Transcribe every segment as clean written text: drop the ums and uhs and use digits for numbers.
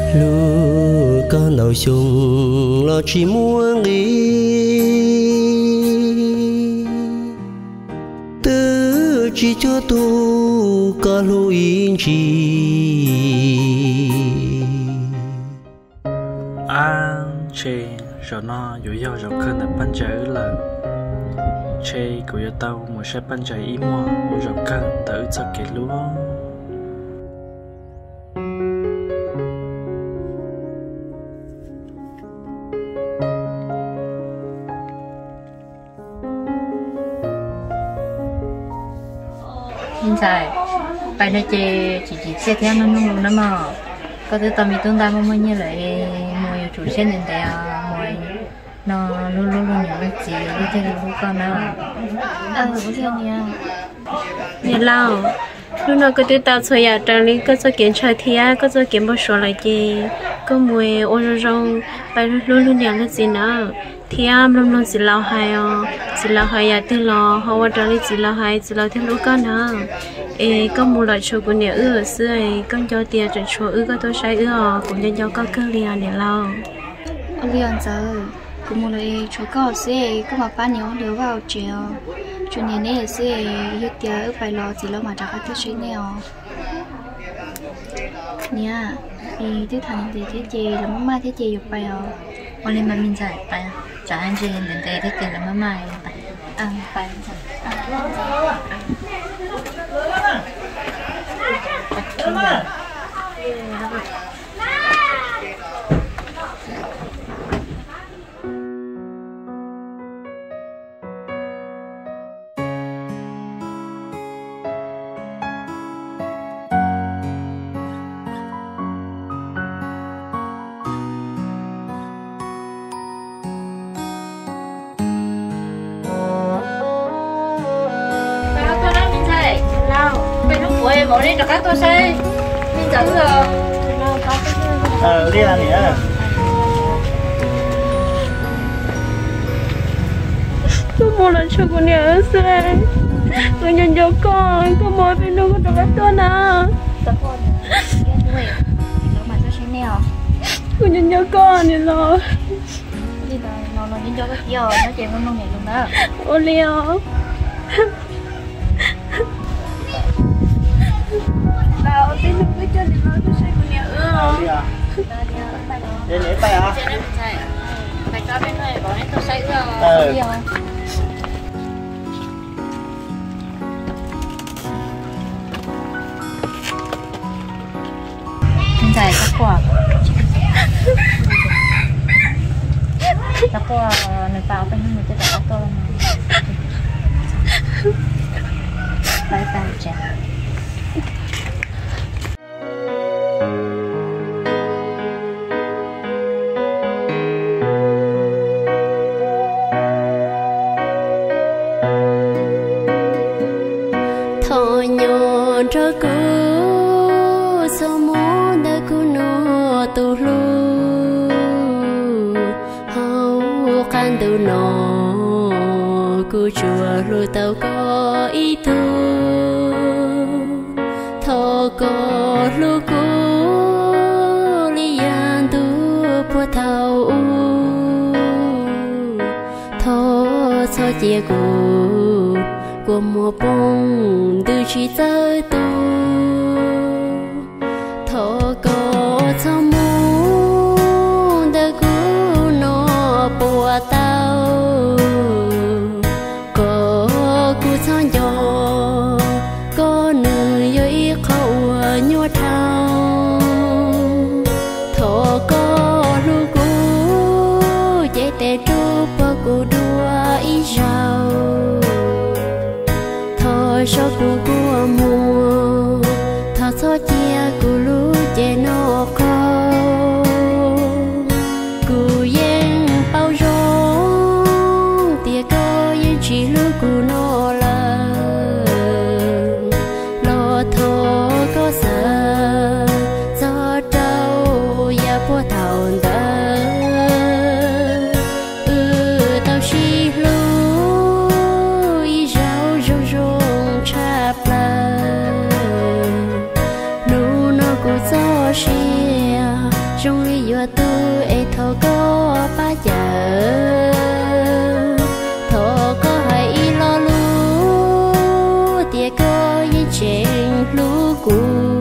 lu con đầu sung lo chỉ muốn đi tứ chỉ cho tu có lu yên chi an chê rồi nó dụ dao rồi cơn là bắn chạy là chê của tao một xe bắn chạy im hoa rồi cơn tự cho kể luôn hiện tại bài này chỉ xe theo nó nung nó mà có thể tao mình tuân ta mà như lại mùi chủ xe nên tại mùi nó luôn luôn luôn những cái gì như thế là không con nào có theo nha nhà lao lúc nào có tự tao chơi à trang lý có cho kiến chơi thì có cho kiến bao số lại gì có mùi ô rong bài luôn luôn những cái gì nữa thì luôn luôn chỉ lao hay à từ lò họ trang lý chỉ lao thêm lúc con nữa có một loại chỗ của nhà ở xưa ấy con cho tiền cho chỗ có tôi sai cũng cho có cơ liền để lao ông liền giờ cũng một loại chỗ có xưa có mà bán nhiều đứa vào chiều chỗ này này xưa hết tiền ở phải lo chỉ lo mà trả cái thứ nào nha thì thứ thằng thì thế chị là mama thế chị dục bài ông lên mà mình giải bài trả anh chị đến đây thế chị là mama bài bài bỏ đi cho các tôi xe đi dẫn rồi đi ăn nhỉ tôi mua lần cho con nhà ở xe tôi nhận cho con mua bên đâu có được các tôi nào tôi nhận cho con thì rồi nó nhận cho cái gì nó chèn con nông nhẹ luôn đó ô liều Tao tin được cái chân thì nó sẽ có nhiều đi à đi nhảy tay hả phải cho bên này bỏ lên tôi say hiện tại các quả người tao bên người ta đã tôi bye bye chả cho cô sao muốn đã cô nó tu lu hao can tu nó cô chùa lu tao có ý tu thọ có lu cô lian tu po thao thọ cho chia cô của mùa bông từ chỉ tới tu thọ có cho muốn đã cứu nó bùa tao có cứu cho gió có nơi dưới khẩu nhua thao thọ có lu cứu dễ tệ trú bờ cô đua ý rào cho cô của mùa thà cho chia cô lú che nó có cô yên bao rong tia có yên chỉ lú cô nó là lo thọ có sợ do trâu ya po thảo ta tao chỉ lú trong lý do tôi e thọ có ba giờ thọ có hay lo lu tia có yên chuyện lu cũ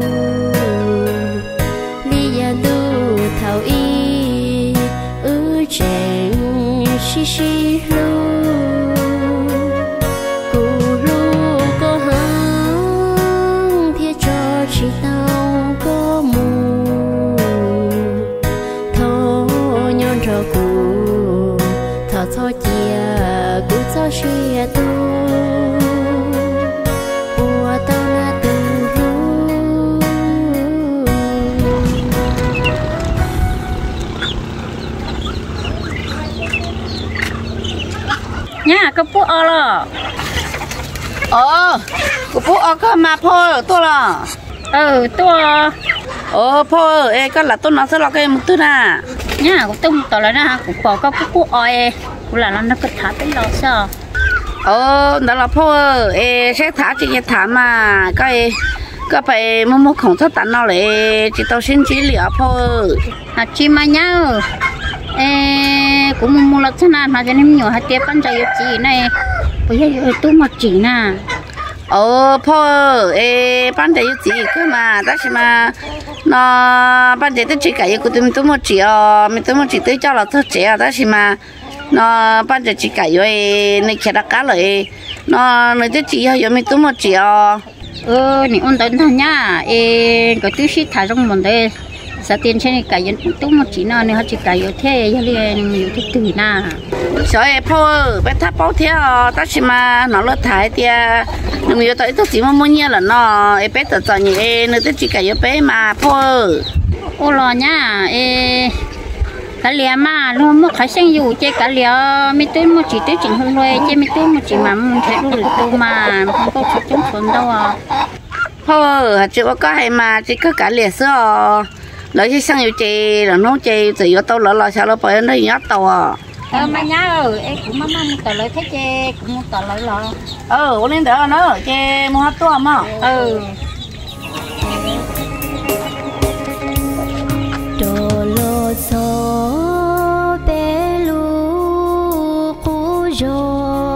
lý do tôi thảo y chuyện xí xí lu chỉ tao có mù thô nhon cho cụ thọ cho chia cụ cho chia tu bùa tao là tu ru nha có bố o lo cô bố ở cái mà phô tôi là tôi phô ê cái là tôi nói sẽ là cái một thứ nè nha cũng tung tao là nó cũng bỏ cái bố oi cũng là nó cứ thả tới lo sao đó là phô ê sẽ thả chỉ cái thả mà cái phải mua khổng thất tận nào lại chỉ tao xin chỉ liệu phô chi mà nhau cũng mua lợn thế nào mà cho nên nhiều hạt tiệp ăn trái gì này bây giờ tôi mặc chỉ nè phô bán trái gì cơ mà ta chỉ mà nó bán trái tôi chỉ cái của tôi một chỉ mình tôi một chỉ tôi cho là thôi chỉ ta chỉ mà nó bán trái chỉ cái rồi này kia đã cá rồi nó này tôi chỉ rồi mình tôi một chỉ này ôn tận thôi nhá cái tôi xí thả trong mồm đây sao tiền trên cái dân tôi một chỉ nào này họ chỉ cái ở thế giờ liền nhiều thứ từ na rồi phô bé tháp bao theo ta chỉ mà nó lỡ thải thì nhiều tới tôi chỉ muốn nhiều là nó bé tự chọn nhỉ nữa tôi chỉ cái ở bé mà phô ô lo nhá cái liềm mà luôn một khai sinh dù chơi cái liềm mấy tôi một chỉ tôi chỉnh hơn rồi chơi mấy tôi một chỉ mà muốn thấy được tôi mà không có chút chống phấn đâu phô chỉ có hay mà chỉ có cả liềm sữa lấy cái sang yêu chơi là nó chơi từ yếu tố lỡ sao nó phải nó nhát tàu mà nhá em cũng mắm tờ lợi thế chơi cũng một tờ lợi lọ ôn lên đó nó chơi mua hát to mà đồ lô số bé lu cú rô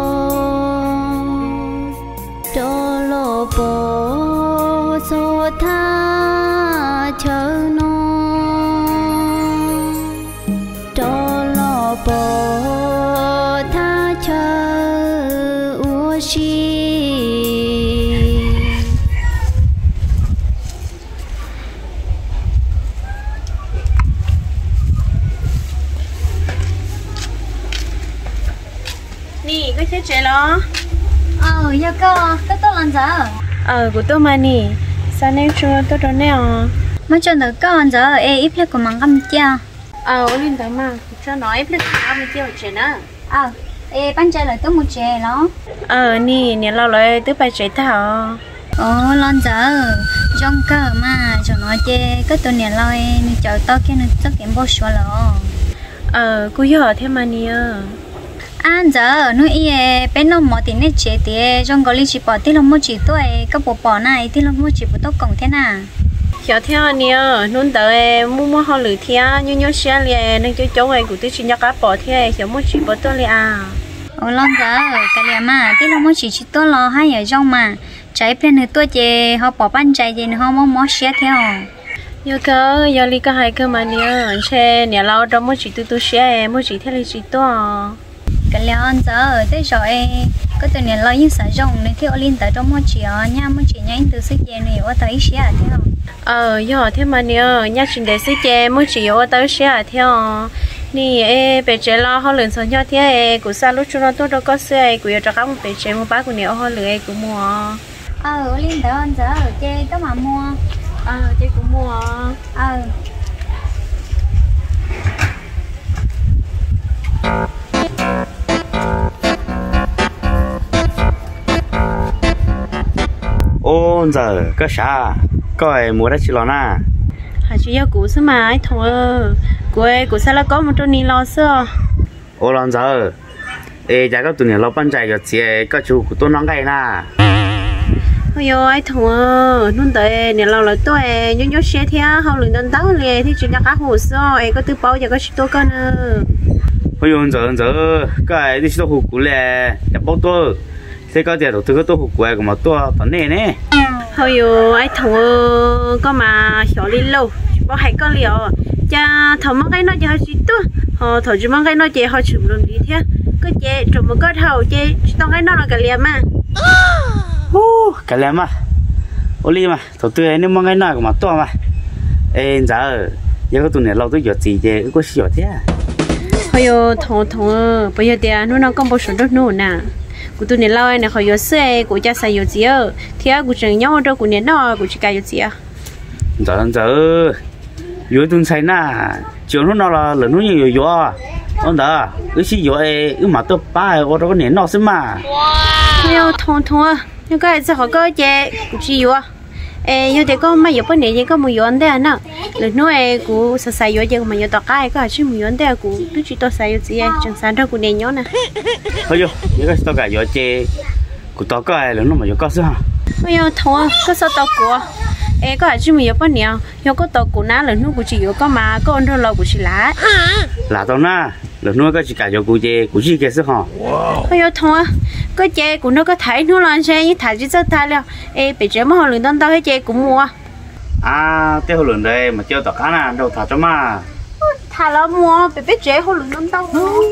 đồ lô bố số tha chờ nó đồ lô bố tha chờ u chi nè cái chết chết đó giờ tôi làm giờ của tôi mà nè sao nên cho tôi đó nè mà cho nó con giờ ít là của mang cam chia lên đó mà cho nó ít là cam chia chết nữa bán chơi là tôi một chè đó nè lâu rồi tôi phải chạy thảo lon giờ trong cơ mà cho nó chè cái tôi nè loi chờ to kia nó chắc kiếm bao số rồi cô hiểu thêm mà nè giờ nó bên nó mò tiền này chế thì trong cái lịch chỉ bỏ tiền là một chỉ tôi cái bộ bỏ này thì là một chỉ bộ tôi cộng thế nào hiểu theo nè luôn tới mua họ lử theo như xe liền nên chỗ này của tôi chỉ nhắc cá bỏ theo hiểu một chỉ bỏ tôi liền lon giờ cái này mà thì là một chỉ tôi lo hay ở trong mà trái bên này tôi chế họ bỏ ban trái thì họ mò xe theo giờ cơ giờ đi cái hai cơ mà nè xe nè lâu trong một chỉ tôi xe một chỉ theo lịch chỉ tôi cái lon giờ tới rồi có từ này lo những sản dụng này theo liên tới trong một chiều nha một chỉ nhanh từ sức chè này ở tới xe theo giờ thế mà nè nhắc chuyện để sức chè một chỉ ở tới xe theo nè bé trẻ lo họ luyện sống nhau thế của sao lúc chúng nó tôi đâu có xe của cho các một bé trẻ một bác của nè họ luyện của mua liên tới giờ chè có mà mua chè cũng mua giờ có sao coi mua đã chỉ lo na hả chị yêu cũ sao mà ai thôi của sao là có một chỗ ní lo sao lần giờ giá các tụi này lo bán chạy cho chị các chú của tôi nói cái na ôi yo ai thua luôn tới nè lâu là tôi nhớ nhớ xe theo họ luyện đơn táo liền thì chỉ nhắc các hồ sơ ấy có tư báo cho có chỉ tôi con ôi yo giờ cái đi số hụt cũ lẹ nhập bao tôi thế có tiền đầu tư có tôi hụt cũ của mà tôi tận này nè ôi yo ai thua có mà hiểu đi lâu bao hai con liều cha thầu mong cái nó chỉ họ chỉ tôi họ thầu chỉ mong cái nó chỉ họ chịu luôn đi theo cái chế trồng một cái thầu chế tao cái nó là cái liềm mà cái liềm mà oli mà thầu tư ấy nếu mong cái nào của mà tôi mà em giờ có tụi này lâu tôi giọt gì chứ có giọt thế hồi yo thầu bây giờ tiền nó còn bao số đất nữa nè của tụi này lâu này hồi yo xe của cha xài yo gì thì của trường nhau đâu của nền nó của chị cái yo gì giờ yo tụi xài na chiều nó là lớn nó nhiều yo ông đó cái gì yo ấy mà tôi ba ở đó có nền nó xem mà hồi yo thầu nhưng cái sao họ có chế của chị yo yo để có mấy yo bên này có một yo anh đấy nè lần nữa của xài yo chứ mà yo tao cái có chỉ một yo anh đấy của tôi chỉ tao xài yo gì chẳng san đâu của nền nhau nè thôi yo cái tao cái yo chế của tao cái lớn nó mà yo có sao hồi yo thầu có sao tao của có chỉ một yo bên này yo có tao của nó lần nữa của chị yo có mà có anh đâu lâu của chị lá tao na lần nữa có chỉ cả yo của chị cái sao hả hồi yo thầu cái chế của nó có thấy nó là xe như thải chỉ rất thay了bây giờ mà họ luyện đơn tao cái chế cũng mua cái họ luyện đây mà chơi tao cá nè đâu thả cho mà thả là mua bị biết chế họ luyện đơn tao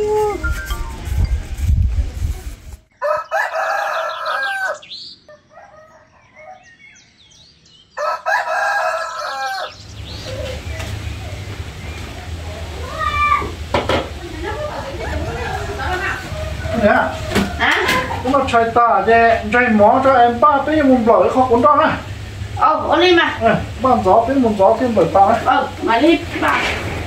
cũng là chơi ta để chơi món cho em ba tới mùng bảy khó cuốn đó nè ôn đi mà ban gió tới mùng gió thêm 7 ta mà đi bà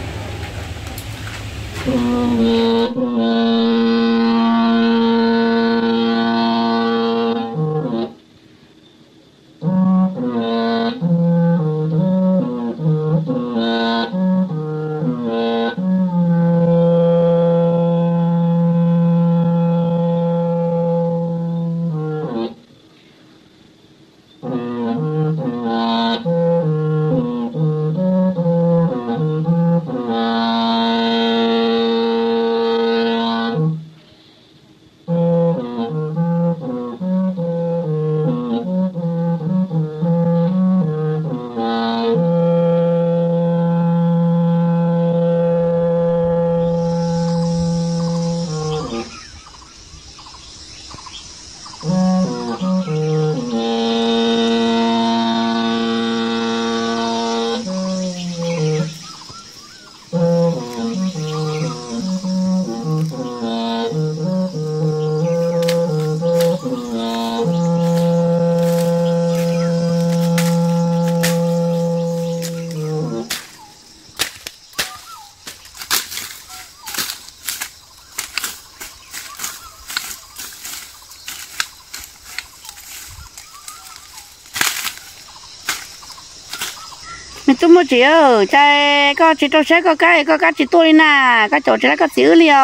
mình tôi mua chị ơi, trái có chị tôi sẽ có cái chị tôi nè, cái chỗ chị có chữ liền.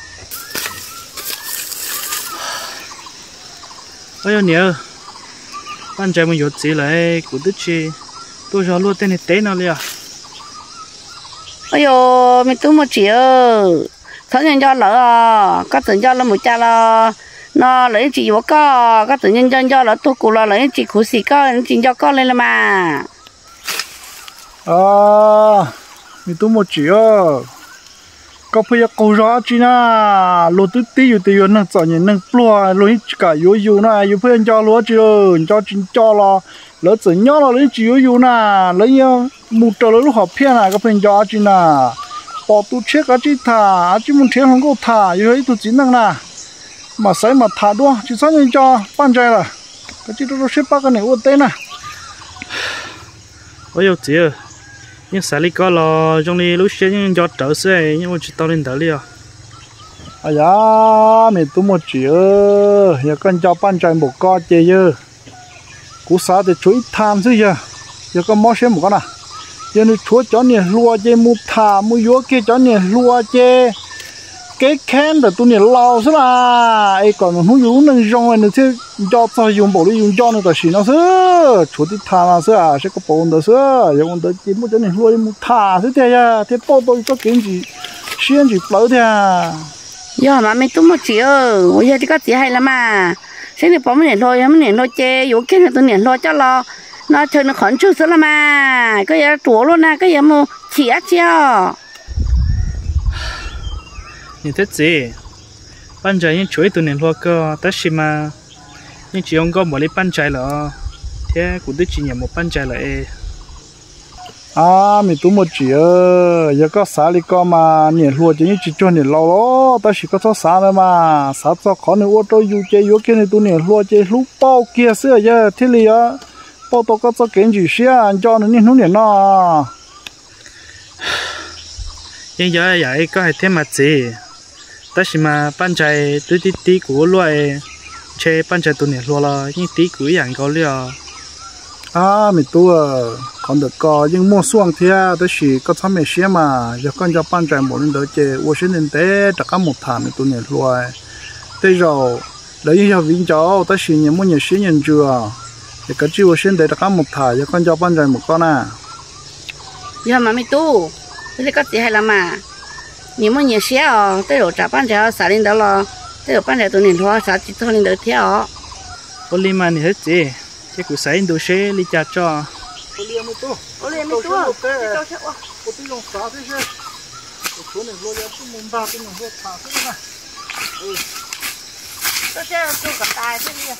ôi nhớ ban trái mình dột gì lại của đứa chị tôi cho luôn tên này té nào liền ôi yo mình tôi mua chị ơi, thằng nhân cho lỡ, có tự cho là một cha là nó lấy chị vô có tự nhân cho là tôi cũng là lấy chị khổ xì có chị cho con lên là mà mình tu một chỉ có phải câu rõ chứ na lúa tứ tíอยู่năng chọn những năng plua lúa cả yếu na yếu phải cho lúa chứ cho chính cho lo lỡ tự nhau là lấy chỉ yếu na lấy một trò lúa hộp phiên à có phải cho chứ na bỏ tu chết cái chứ thà chứ muốn thiệt không có thà yếu ấy tu chính năng na mà sai mà thà đua chứ sao nhân cho ban trái là cái chứ tôi xếp ba cái này ổn tên à ôi yo chị nhưng sao lại có lo trong này lúc xe nhưng cho trở xe nhưng mà chỉ tao lên tới liền à mình tu một chỉ giờ con cho ban trái một con chơi giờ cú sao để chuối tham chứ giờ con mót xem một con à giờ nó chuối chó này lúa chơi mua thà mua yếu kia chó này lúa chơi cái khen là tôi nhìn lâu thế là ấy còn nó dùng nâng rong này thế cho dùng bộ đi dùng cho nó là nó sữa chủ tịch thà là sữa sẽ có bộ đó sữa dùng đó chỉ một chỗ này nuôi một thà thế thế à thế bộ tôi có cái gì xuyên gì bao thế à giờ mà mình tụi một chị ơi bây giờ thì có chị hay lắm mà sẽ được bỏ mình thôi mình thôi chê dù cái này tôi nhìn thôi cho nó chơi nó khẩn trương sữa lắm mà cái gì chúa luôn nè cái gì mà chỉ á chưa như thế gì ban trái những chuối tụi nên lo cơ tất nhiên mà nhưng chỉ ông có một lấy ban trái là thế cũng được chỉ nhận một ban trái là mình tụi một chị ơi giờ có xả đi có mà nhiệt lúa chỉ như chỉ cho nhiệt lâu đó ta chỉ có cho xả thôi mà xả cho khó nữa ô tô dù chơi dù cái này tụi nhiệt lúa chơi lúc bao kia xưa giờ thế li á bao tô có cho cái gì xía anh cho nó nhiệt nhiệt nó nhưng giờ vậy có hay thêm mặt gì tất nhiên mà ban trái tí của loại chơi ban trái tụi nhiệt lúa là nhưng tí của dạng có liều mình tua còn được có nhưng mua xuông thì tới chỉ có thăm mấy xe mà giờ con cho ban trái một lần đó chơi ô xin đến té tất cả một tháng mình tu nhận rồi tới rồi lấy cho viên cháu tới chỉ nhận mua nhiều xe nhận chưa thì cái chiêu xin để tất cả một tháng giờ con cho ban trái một con à giờ mà mình tu thế có gì hay là mà nhiều mua nhiều xe tới rồi trả ban trái xả lên đó là tới rồi ban trái tu nhận thôi xả chỉ thôi lên đó theo ô li mà hết gì cái củ sấy đồ xe li chả cho Ôi liền mình tua tôi dùng xả thế chứ tôi này luôn giờ tôi muốn ba tôi muốn hết xả thế này tôi sẽ tôi cả tài thế đi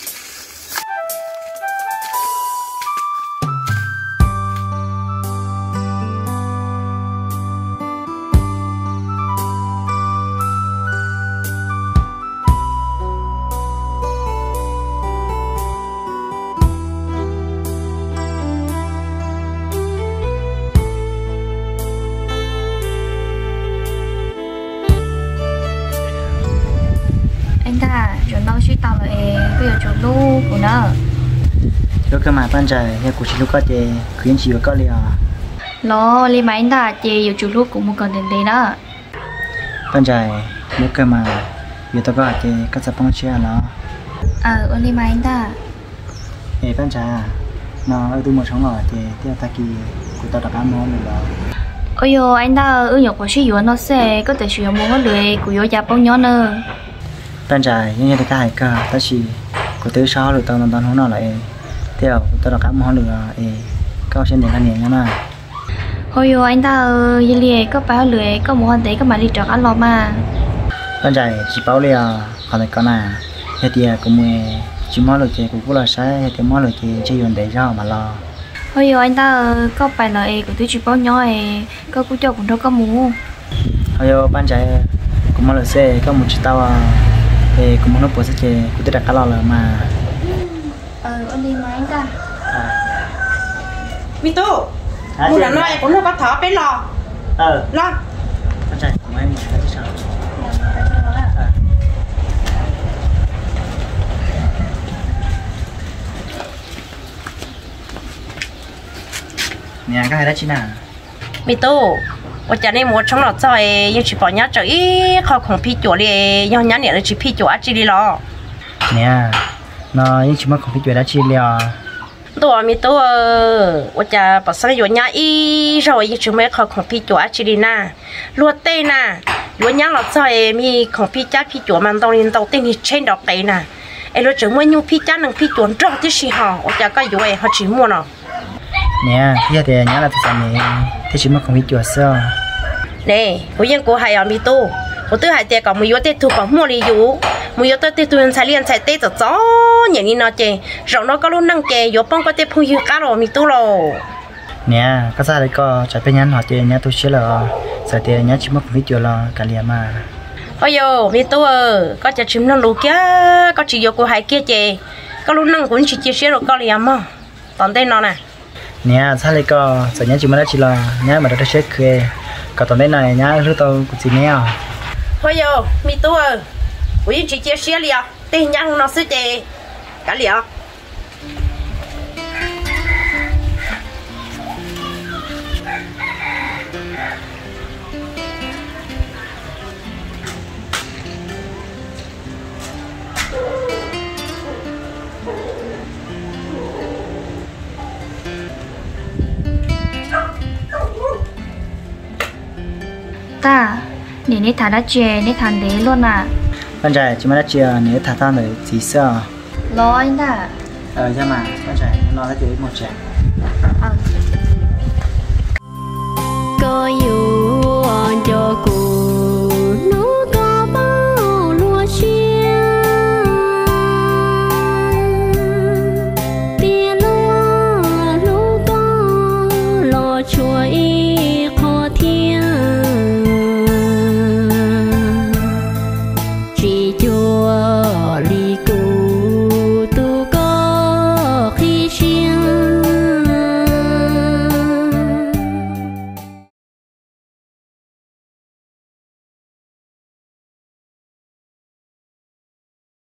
suy tao là bây giờ chỗ lu của nó lúc cái mà ban trời nhà cụ chỉ lúc có thì khuyến chỉ có liền lo li máy ta chỉ giờ chỗ lu cũng một còn đến đây đó ban trời lúc cái mà giờ tao có thì các sản phẩm chia nó li máy ta ban trời nó ở tôi một sống rồi thì theo ta kỳ của tao đã ăn món rồi ôi yo anh ta ở nhà của sử dụng nó sẽ có thể sử dụng một cái lưỡi của yo chạp bông nhỏ nữa ban trái những cái cái cả ta chỉ có tới sau rồi tao nó hôm nào lại theo tao đã cắm món được cao trên để ăn nhẹ nhá ôi yo anh ta như liề có bao lưỡi có một hòn đấy có mà đi trọ ăn lò mà ban trái chỉ bao liề còn lại con à hiện thì cũng chỉ món rồi thì cũng là sai hiện thì món rồi thì chỉ dùng để rau mà lo ôi yo anh ta có bài lợi của tôi chỉ bao nhỏ có cú cho cũng đâu có mù ôi yo ban trái cũng món rồi xe có một chiếc tao thì cũng muốn bớt sẽ cũng đặt cá lò là mà anh đi máy ta mi tu mua là nói cũng nó bắt thỏ bé lò lo con trai của em thấy sao nhà cái này đó chị nào mi tu我家里没冲了早诶，要去帮人家做一靠空皮脚哩，要人家那去皮脚啊之类了。 nè nó những chuyện mà không biết chuyện đã chi了多咪多，我家把生有人家一稍一准备靠空皮脚啊之类呐，落地呐，有人家老早诶咪空皮加皮脚嘛，当然到底你穿到地呐，哎，我整么牛皮加能皮脚着的时候，我家个有诶好寂寞呢。 nè bây giờ thì nhớ là thời gian này thì chỉ mà không biết chuyện sao nè cô yên cô hay à mi tô cô tôi hay tiệt cả một yếu tiệt thu bằng mua đi yếu một yếu tiệt thu hình sai liền sai tết cho nhà đi nó chơi rồi nó có luôn năng chơi yếu bông có tiệt phun yếu cá rồi mi tô rồi nè các gia đình có trái bên nhắn họ chơi nhá tôi chỉ là sai thì nhá chỉ mà không biết chuyện là cả liền mà ôi yo mi tô có trái chim năng lú kia có chỉ yếu cô hay kia chơi có luôn năng cũng chỉ chia sẻ rồi có liền mà tận đây nó nè nè sao lại có sai nhá chỉ mà chỉ là nhá mà đã chết kia cả tuần này nhá lúc tao cũng chỉ nè ôi yo mi tô我一直接写了，对人家老师的干了。 ta nè thả đã chè nè thằng đấy luôn à bạn trai chỉ mà đã chia nếu thả tao được gì sao lo anh ta nhưng mà bạn trai lo cái gì một trẻ có yêu cho cô